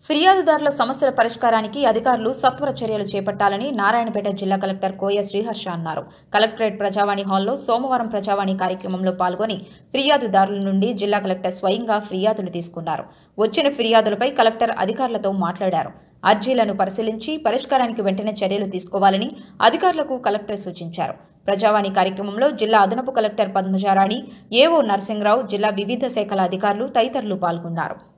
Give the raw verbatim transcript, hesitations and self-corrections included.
ఫిర్యాదుదారుల సమస్యల పరిష్కారానికి అధికారులు సత్వర చర్యలు చేపట్టాలని నారాయణపేట జిల్లా కలెక్టర్ కోయ శ్రీహర్ష అన్నారు. కలెక్టరేట్ ప్రజావాణి హాల్లో సోమవారం ప్రజావాణి కార్యక్రమంలో పాల్గొని ఫిర్యాదుదారుల నుండి జిల్లా కలెక్టర్ స్వయంగా ఫిర్యాదులు తీసుకున్నారు. వచ్చిన ఫిర్యాదులపై కలెక్టర్ అధికారులతో మాట్లాడారు. అర్జీలను పరిశీలించి పరిష్కారానికి వెంటనే చర్యలు తీసుకోవాలని అధికారులకు కలెక్టర్ సూచించారు. ప్రజావాణి కార్యక్రమంలో జిల్లా అదనపు కలెక్టర్ పద్మజారాణి, ఏవో నర్సింగరావు, జిల్లా వివిధ శాఖల అధికారులు తదితరులు పాల్గొన్నారు.